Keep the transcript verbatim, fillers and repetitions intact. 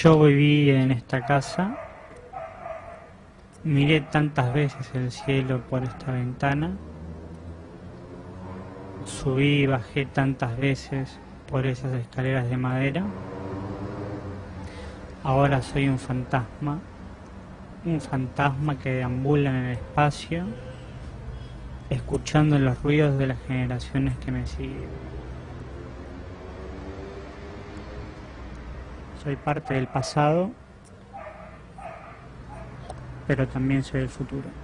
Yo viví en esta casa, miré tantas veces el cielo por esta ventana, subí y bajé tantas veces por esas escaleras de madera. Ahora soy un fantasma, un fantasma que deambula en el espacio, escuchando los ruidos de las generaciones que me siguen. Soy parte del pasado, pero también soy el futuro.